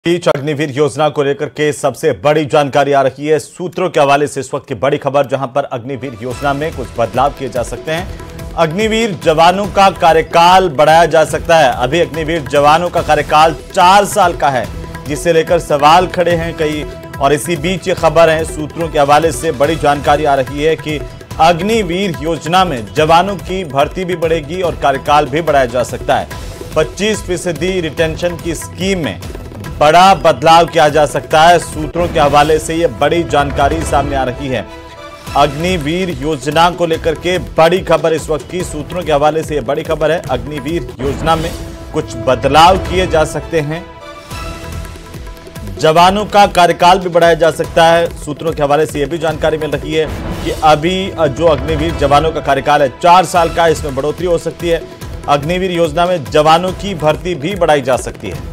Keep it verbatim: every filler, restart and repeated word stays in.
बीच अग्निवीर योजना को लेकर के सबसे बड़ी जानकारी आ रही है। सूत्रों के हवाले से इस वक्त की बड़ी खबर, जहां पर अग्निवीर योजना में कुछ बदलाव किए जा सकते हैं। अग्निवीर जवानों का कार्यकाल बढ़ाया जा सकता है। अभी अग्निवीर जवानों का कार्यकाल चार साल का है, जिसे लेकर सवाल खड़े हैं कई। और इसी बीच ये खबर है, सूत्रों के हवाले से बड़ी जानकारी आ रही है कि अग्निवीर योजना में जवानों की भर्ती भी बढ़ेगी और कार्यकाल भी बढ़ाया जा सकता है। पच्चीस फीसदी रिटेंशन की स्कीम में बड़ा बदलाव किया जा सकता है। सूत्रों के हवाले से ये बड़ी जानकारी सामने आ रही है। अग्निवीर योजना को लेकर के बड़ी खबर इस वक्त की, सूत्रों के हवाले से ये बड़ी खबर है। अग्निवीर योजना में कुछ बदलाव किए जा सकते हैं, जवानों का कार्यकाल भी बढ़ाया जा सकता है। सूत्रों के हवाले से यह भी जानकारी मिल रही है कि अभी जो अग्निवीर जवानों का कार्यकाल है चार साल का, इसमें बढ़ोतरी हो सकती है। अग्निवीर योजना में जवानों की भर्ती भी बढ़ाई जा सकती है।